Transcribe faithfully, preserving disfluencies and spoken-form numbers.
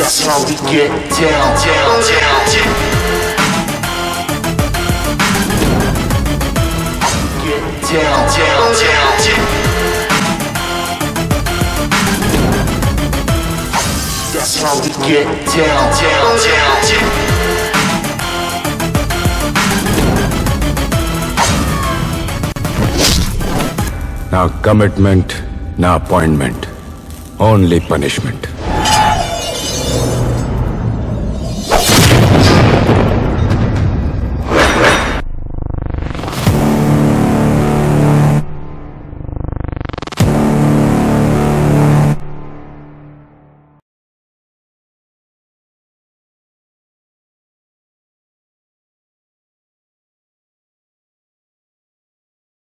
That's how we get down, down, down, down. Get down, down, down, down. That's how we get down, down, down, down. Now commitment, now appointment, only punishment.